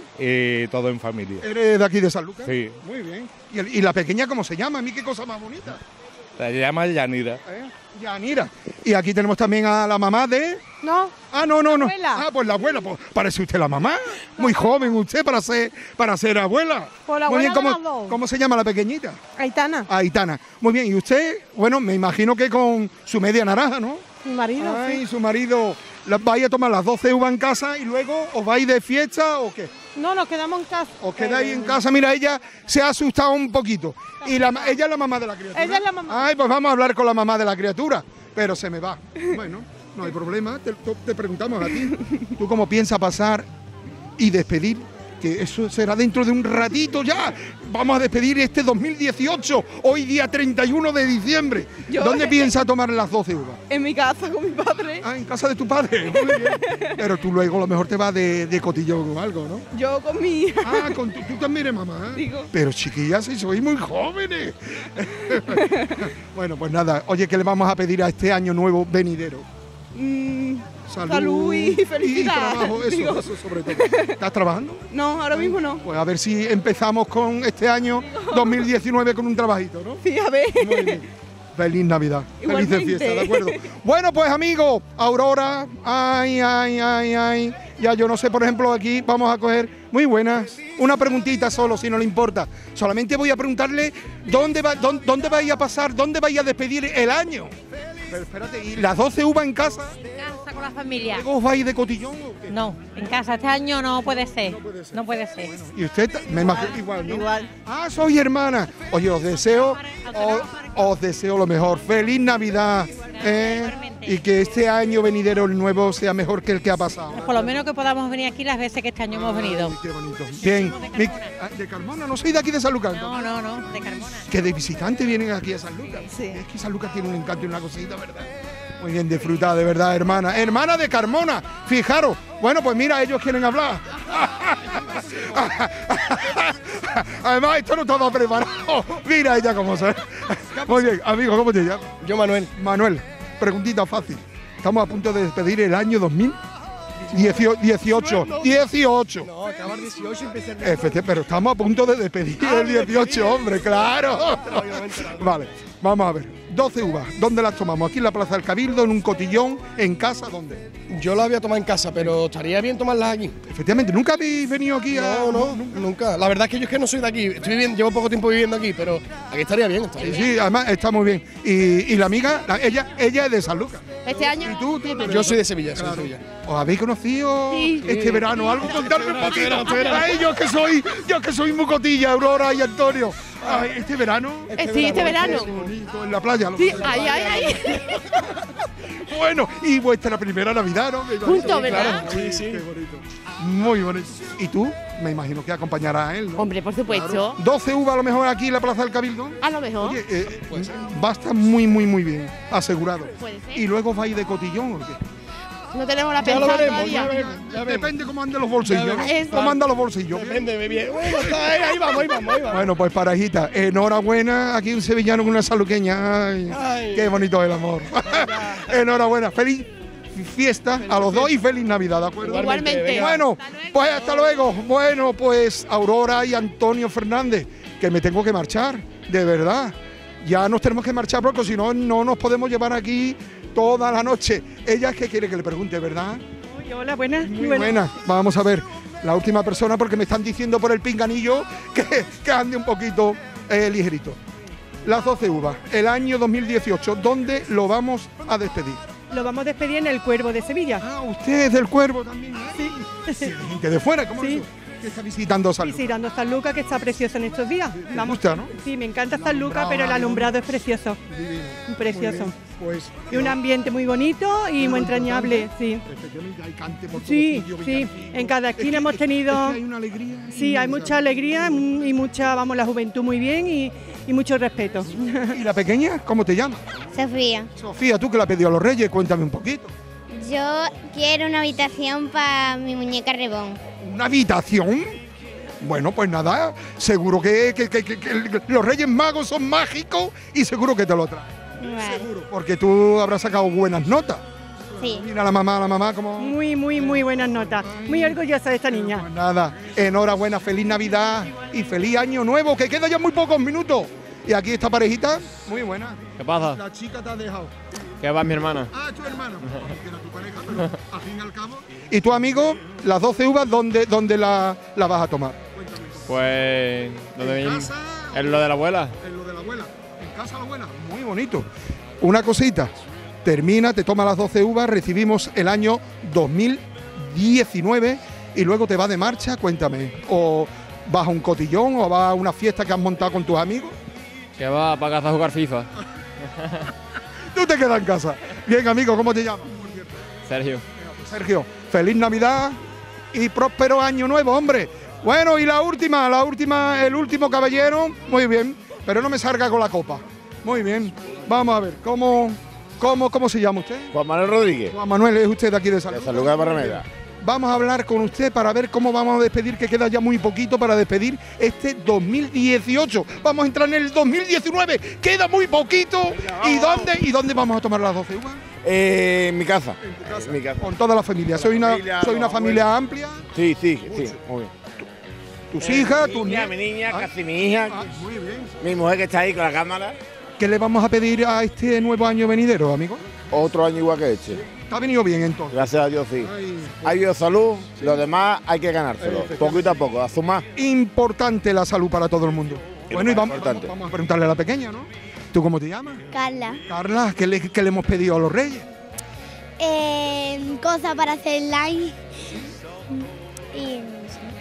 y todo en familia. ¿Eres de aquí de San Lucas? Sí. Muy bien. ¿Y la pequeña cómo se llama? A mí qué cosa más bonita. Se llama Yanira. Yanira. Y aquí tenemos también a la mamá de... No. Ah, no. abuela. Ah, pues la abuela. Pues parece usted la mamá. Muy joven usted para ser abuela. Pues la Muy bien, abuela de las dos. ¿cómo se llama la pequeñita? Aitana, Aitana. Muy bien. Y usted, bueno, me imagino que con su media naranja, ¿no? mi marido. Ay, su marido. ¿Vais a tomar las 12 uvas en casa y luego os vais de fiesta o qué? No, nos quedamos en casa. Os quedáis en casa. Mira, ella se ha asustado un poquito. Y ella es la mamá de la criatura. Ella es la mamá. Ay, pues vamos a hablar con la mamá de la criatura. Pero se me va. Bueno, no hay problema. Te preguntamos a ti. ¿Tú cómo piensas pasar y despedir? Que eso será dentro de un ratito ya. Vamos a despedir este 2018. Hoy día 31 de diciembre. ¿Dónde piensas tomar las 12 uvas? En mi casa con mi padre. Ah, en casa de tu padre. Muy bien. Pero tú luego a lo mejor te vas de cotillón o algo, ¿no? Yo con mi hija. Ah, tú también eres mamá. Digo. Pero chiquillas, si sois muy jóvenes. Bueno, pues nada. Oye, ¿qué le vamos a pedir a este año nuevo venidero? Salud y felicidad. Y trabajo, Digo. eso sobre todo. ¿Estás trabajando? No, ahora mismo no. Pues a ver si empezamos con este año 2019 con un trabajito, ¿no? Sí, a ver. Muy bien. Feliz Navidad. Igualmente. Felices fiestas, ¿de acuerdo? Bueno, pues amigos, Aurora, ay. Ya yo no sé, por ejemplo, aquí vamos a coger, muy buenas, una preguntita solo, si no le importa. Solamente voy a preguntarle dónde vais a pasar, dónde vais a despedir el año. Pero espérate, ¿y las 12 uvas en casa? En casa con la familia. ¿Luego os vais de cotillón o qué? No, en casa. Este año no puede ser. No puede ser. Y usted, me imagino igual, ¿no? Igual. Ah, soy hermana. Oye, os deseo lo mejor. Feliz Navidad. Y que este año venidero el nuevo sea mejor que el que ha pasado. Por lo menos que podamos venir aquí las veces que este año hemos venido. Qué bonito. Bien. ¿De Carmona? ¿No soy de aquí de San Lucas? No, de Carmona. Que de visitante vienen aquí a San Lucas. Sí. Es que San Lucas tiene un encanto y una cosita, ¿verdad? Muy bien, disfrutada, de verdad, hermana. Hermana de Carmona, fijaros. Bueno, pues mira, ellos quieren hablar. Además, esto no estaba preparado. Mira ella cómo se. Muy bien, amigo, ¿cómo te llamas? Yo, Manuel. Manuel, preguntita fácil. Estamos a punto de despedir el año 2018. 18. No, acabar 18 y empezar. Pero estamos a punto de despedir el 18, hombre, claro. Vale, vamos a ver. 12 uvas, ¿dónde las tomamos? ¿Aquí en la Plaza del Cabildo, en un cotillón, en casa, dónde? Yo las voy a tomar en casa, pero estaría bien tomarlas aquí. Efectivamente, ¿nunca habéis venido aquí nunca. La verdad es que yo es que no soy de aquí. Llevo poco tiempo viviendo aquí, pero aquí estaría bien. Sí, además está muy bien. Y la amiga, ella es de San Lucas. Este año. ¿Y tú? Yo soy de Sevilla, Claro. ¿Os habéis conocido este verano? ¿Algo? Contarme un poquito. Ay, yo que soy muy cotilla, Aurora y Antonio. Ay, este verano. Este verano. Qué bonito, en la playa. Sí, ay. Bueno, y vuestra primera Navidad, ¿no? Juntos, ¿verdad? Claro, sí. Qué bonito. Muy bonito. ¿Y tú? Me imagino que acompañarás a él, ¿no? Hombre, por supuesto. Claro. 12 uvas a lo mejor aquí en la Plaza del Cabildo. A lo mejor. Oye, va a estar muy bien, asegurado. Puede ser. ¿Y luego vais de cotillón o qué? No tenemos la Ya lo pensada veremos, todavía. ya veremos. Depende cómo anden los bolsillos. ¿no? Eso. ¿Cómo andan los bolsillos? Depende, bien. Bueno, ahí vamos. Bueno, pues parejita, enhorabuena, aquí un sevillano con una saluqueña. Ay, qué bonito el amor. Enhorabuena, feliz fiesta a los dos y feliz Navidad, ¿de acuerdo? Igualmente. Bueno, pues hasta luego. Bueno, pues Aurora y Antonio Fernández, que me tengo que marchar, de verdad. Ya nos tenemos que marchar porque si no, no nos podemos llevar aquí toda la noche. Ella es que quiere que le pregunte, ¿verdad? Hola, buenas. Muy buena. Vamos a ver, la última persona, porque me están diciendo por el pinganillo que ande un poquito ligerito. Las 12 uvas, el año 2018, ¿dónde lo vamos a despedir? Lo vamos a despedir en el Cuervo de Sevilla. Ah, usted es del Cuervo también. Sí. Gente de fuera, ¿cómo Sí. es eso? Que está visitando San Lucas. Visitando San Lucas, que está precioso en estos días. ¿Te gusta, no? Sí, me encanta San Lucas, pero el alumbrado es precioso. Divino. Precioso. Muy bien. Pues, Y un ambiente muy bonito y muy entrañable, sí. Efectivamente, hay cante por Sí, todos sí. sitios, En cada esquina hemos tenido. hay una alegría. Sí, hay mucha alegría y mucha, vamos, la juventud muy bien y mucho respeto. ¿Y la pequeña? ¿Cómo te llamas? Sofía, Sofía, tú que la has pedido a los Reyes, cuéntame un poquito. yo quiero una habitación para mi muñeca Rebón. ¿Una habitación? Bueno, pues nada, seguro que los Reyes Magos son mágicos y seguro que te lo traen. Vale. Seguro, porque tú habrás sacado buenas notas. Sí. Mira la mamá como... Muy buenas notas. Muy orgullosa de esta niña. Pues nada, enhorabuena, feliz Navidad y feliz Año Nuevo, que queda ya muy pocos minutos. Y aquí esta parejita, muy buena. ¿Qué pasa? La chica te ha dejado. ¿Qué va mi hermana? Ah, tu hermano. Que era tu pareja, pero al fin y al cabo. ¿Y tu amigo, las 12 uvas, dónde la vas a tomar? Pues... ¿En casa? ¿En lo de la abuela? En lo de la abuela. ¿En casa de la abuela? Muy bonito. Una cosita. Termina, te toma las 12 uvas, recibimos el año 2019 y luego te vas de marcha, cuéntame. O vas a un cotillón o vas a una fiesta que has montado con tus amigos. Que va para casa a jugar FIFA. Tú te quedas en casa. Bien, amigo, ¿cómo te llamas? Sergio. Sergio, feliz Navidad y próspero año nuevo, hombre. Bueno, y la última, el último caballero, muy bien, pero no me salga con la copa. Muy bien, vamos a ver, ¿cómo se llama usted? Juan Manuel Rodríguez. Juan Manuel, es usted de aquí de San Lucas de Barrameda. Vamos a hablar con usted para ver cómo vamos a despedir, que queda ya muy poquito para despedir este 2018. Vamos a entrar en el 2019, queda muy poquito. ¿Y dónde vamos a tomar las 12 uvas? En mi casa. En mi casa. Con toda la familia. ¿Soy una familia amplia? Sí, muy bien. ¿Tus hijas? ¿Tus niña, mi niña, casi mi hija. Muy bien. Mi mujer que está ahí con la cámara. ¿Qué le vamos a pedir a este nuevo año venidero, amigo? Otro año igual que este. ¿Te ha venido bien entonces? Gracias a Dios, sí. Ha habido salud, lo demás hay que ganárselo. Poquito a poco, a sumar. Importante la salud para todo el mundo. Bueno, y vamos a preguntarle a la pequeña, ¿no? ¿Tú cómo te llamas? Carla. Carla, ¿qué le hemos pedido a los Reyes? Cosas para hacer live. Y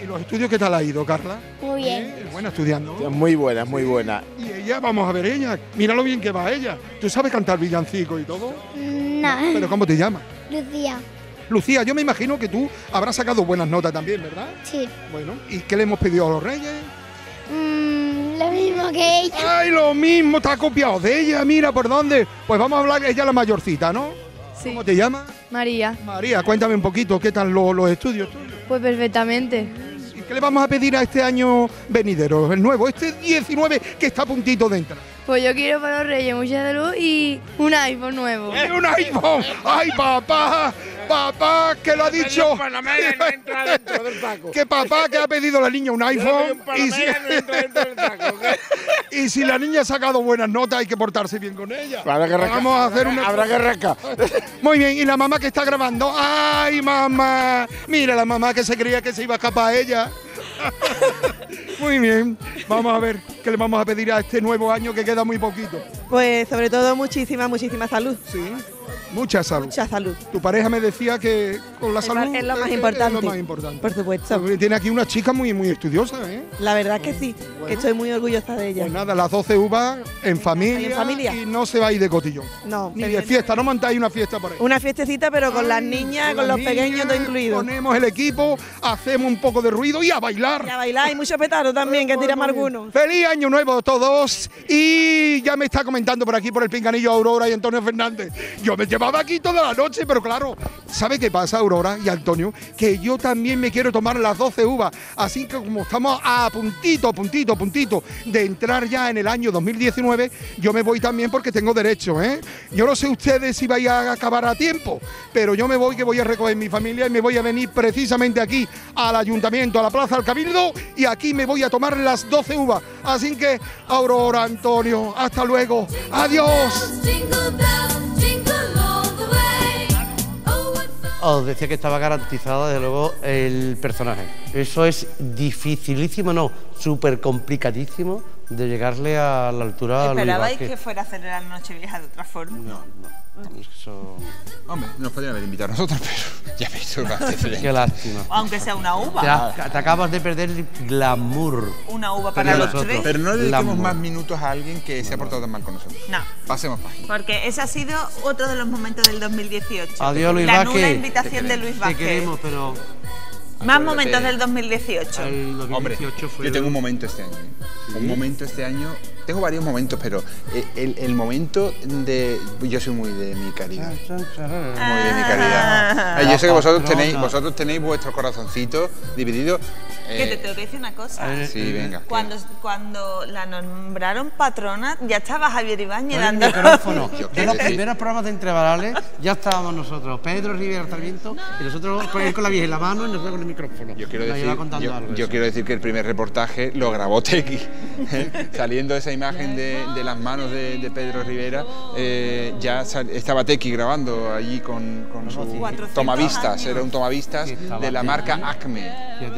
¿Y los estudios qué tal ha ido, Carla? Muy bien. ¿Es buena estudiando? Muy buena, muy buena. Y ella, vamos a ver ella, mira lo bien que va ella. ¿Tú sabes cantar villancico y todo? No. ¿Pero cómo te llamas? Lucía. Lucía, yo me imagino que tú habrás sacado buenas notas también, ¿verdad? Sí. Bueno, ¿y qué le hemos pedido a los reyes? Lo mismo que ella. ¡Ay, lo mismo! Está copiado de ella, mira por dónde. Pues vamos a hablar, ella es la mayorcita, ¿no? Sí. ¿Cómo te llamas? María. María, cuéntame un poquito, ¿qué tal los estudios tuyos? Pues perfectamente. ¿Y qué le vamos a pedir a este año venidero, el nuevo, este 19 que está a puntito de entrar? Pues yo quiero para los Reyes mucha salud y un iPhone nuevo. ¡Es un iPhone! ¡Ay, papá! ¡Papá, que lo ha dicho! Que papá, que ha pedido la niña un iPhone. Y si la niña ha sacado buenas notas, hay que portarse bien con ella. Vamos a hacer una... Habrá que rascar. Muy bien, y la mamá que está grabando. ¡Ay, mamá! Mira la mamá que se creía que se iba a escapar ella. Muy bien, vamos a ver qué le vamos a pedir a este nuevo año que queda muy poquito. Pues sobre todo muchísima salud. Sí, mucha salud. Mucha salud. Tu pareja me decía que con la salud es lo más importante. Es lo más importante. Por supuesto. Tiene aquí una chica muy estudiosa, ¿eh? La verdad que sí, que estoy muy orgullosa de ella. Pues nada, las 12 uvas en familia, y no se va a ir de cotillón. No. Ni de fiesta, no montáis una fiesta por ahí. Una fiestecita, pero con las niñas, con los pequeños, todo incluido. Ponemos el equipo, hacemos un poco de ruido y a bailar. Y a bailar, y mucho petardo también, que tiramos algunos. ¡Feliz año nuevo a todos! Y ya me está comentando por aquí, por el pinganillo, Aurora y Antonio Fernández. Yo me llevaba aquí toda la noche, pero claro, ¿sabe qué pasa, Aurora y Antonio? Que yo también me quiero tomar las 12 uvas. Así que como estamos a puntito de entrar ya en el año 2019, yo me voy también porque tengo derecho, ¿eh? Yo no sé ustedes si vais a acabar a tiempo, pero yo me voy, que voy a recoger mi familia y me voy a venir precisamente aquí al ayuntamiento, a la Plaza del Cabildo, y aquí me voy a tomar las 12 uvas. Así que, Aurora, Antonio, hasta luego. ¡Adiós! Os decía que estaba garantizado, desde luego, el personaje. Eso es dificilísimo, no, súper complicadísimo de llegarle a la altura a Luis ¿Esperabais Vázquez. que fuera a celebrar Nochevieja de otra forma? No. Eso... Hombre, nos podrían haber invitado a nosotros, pero ya veis, va a ser Qué lástima. Aunque sea una uva. Te acabas de perder el glamour. Una uva para los tres. Pero no le dediquemos más minutos a alguien que se ha portado tan mal con nosotros. No. Pasemos página. Porque ese ha sido otro de los momentos del 2018. Adiós, Luis La Vázquez. nula invitación de Luis Vázquez. Te queremos, pero... Más momentos del 2018. El 2018 Hombre, fue... yo tengo un momento este año. ¿Sí? Un momento este año. Tengo varios momentos, pero el momento de... Yo soy muy de mi caridad. Muy de mi caridad. Yo sé que vosotros tenéis vuestro corazoncito dividido. Que te tengo que decir una cosa. Sí, venga. Cuando la nombraron patrona, ya estaba Javier Ibáñez dando... el micrófono. De los primeros programas de Entrevarales ya estábamos nosotros, Pedro Rivera Sarmiento, y nosotros con él con la vieja en la mano y nosotros con el micrófono. Yo quiero decir que el primer reportaje lo grabó Tequi. Saliendo esa imagen de las manos de Pedro Rivera, ya estaba Tequi grabando allí con su tomavistas, era un tomavistas de la marca Acme.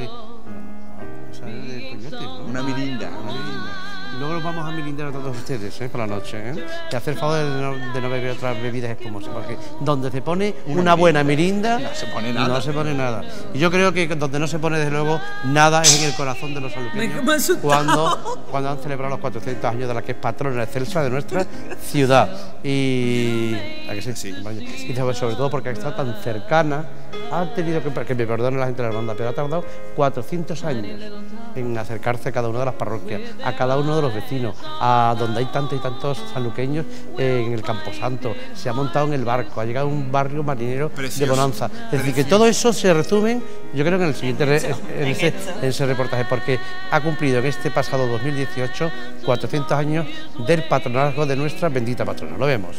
Una mirinda. Luego nos vamos a merindar a todos ustedes por la noche. Y hacer el favor de no beber otras bebidas espumosas, porque donde se pone una buena mirinda no se pone nada. No se pone nada. Y yo creo que donde no se pone desde luego nada es en el corazón de los saluqueños, cuando han celebrado los 400 años de la que es patrona excelsa de nuestra ciudad. Y ¿a que sí? Y sobre todo porque ha estado tan cercana, ha tenido que me perdone la gente de la banda, pero ha tardado 400 años en acercarse a cada una de las parroquias, a cada uno de los vecinos, a donde hay tantos y tantos sanluqueños en el Camposanto, se ha montado en el barco, ha llegado a un barrio marinero de bonanza. Es decir, que todo eso se resume, yo creo que en el siguiente en ese reportaje, porque ha cumplido en este pasado 2018 400 años del patronazgo de nuestra bendita patrona. Lo vemos.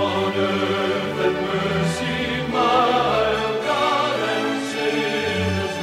Earth and mercy, mild God and sinners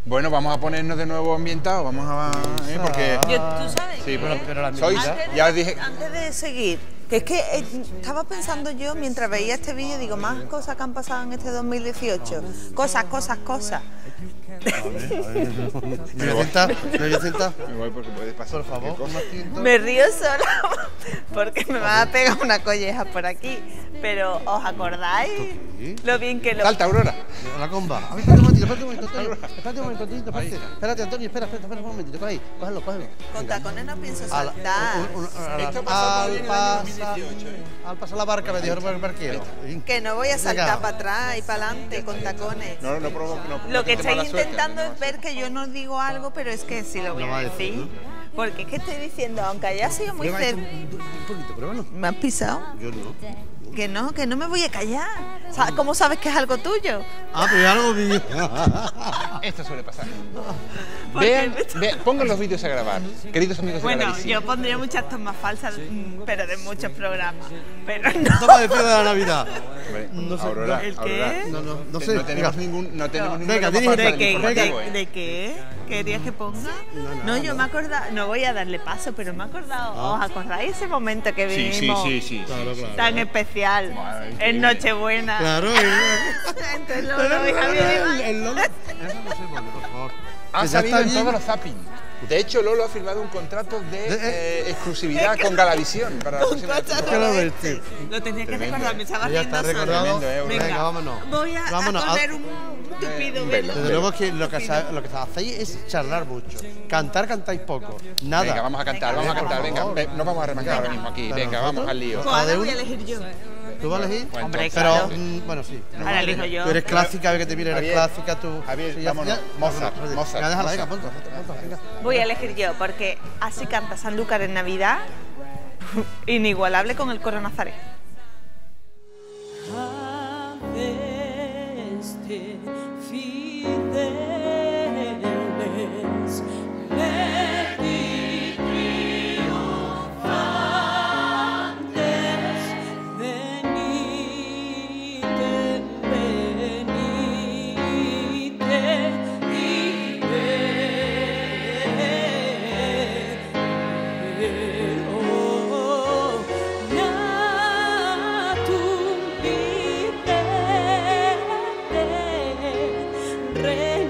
Bueno, vamos a ponernos de nuevo ambientados, vamos a... porque... Tú sabes, sí, pero la antes, ya os dije... antes de seguir, que es que estaba pensando yo mientras veía este vídeo, digo, más cosas que han pasado en este 2018. Cosas. ¿Me voy a sentar? Me voy porque puedes pasar. Por favor, un asiento. Me río sola porque me va a pegar una colleja por aquí. Pero, ¿os acordáis lo bien que lo... Salta, Aurora. La comba. A ver, espérate un momentito, espérate, Antonio, espera un momentito, coge ahí, cógelo. Con tacones no pienso saltar. Al pasar la barca me dijeron por el barquero. Que no voy a saltar para atrás y para adelante con tacones. No provoques, no. Lo que estáis intentando es ver que yo no digo algo, pero es que sí lo voy a decir. Porque es que estoy diciendo, aunque haya sido muy cerca... ¿Me has pisado? Yo no. Que no me voy a callar. ¿Cómo sabes que es algo tuyo? Pero es algo mío. Esto suele pasar. Vean, pongan los vídeos a grabar, queridos amigos de la Galicia. Yo pondría muchas tomas falsas, pero de muchos programas. Pero no. Toma de de la Navidad. No sé, Aurora, ¿el qué? No sé. No tenemos ningún Venga, ¿De qué? ¿Querías que ponga? No, yo me he acordado, no voy a darle paso, pero me he acordado. ¿Os acordáis ese momento que vivimos? Sí. Claro. Tan especial, en Nochebuena. Claro. Entre Lolo y Javier. El Lolo. Eso no sé, por favor. Ha salido en todos los zapping. De hecho, Lolo ha firmado un contrato de exclusividad con Galavisión para la próxima temporada. Lo tenía que recordar, me estaba Ya haciendo está recordado. Venga, vámonos. Voy a poner un tupido velo. Desde luego que lo que hacéis es charlar mucho. Cantáis poco. Nada. Venga, vamos a cantar. Venga, no vamos a remangar ahora mismo aquí. Venga, vamos al lío. Ahora voy a elegir yo. ¿Tú vas a elegir? Hombre, pero, claro. Bueno, sí. Ahora elijo yo. Tú eres clásica, a ver que te mire, eres clásica, tú. Javier, vámonos. Mozart. Venga, déjala, venga, ponte. Voy a elegir yo, porque así canta Sanlúcar en Navidad, inigualable con el coro Nazaret. Re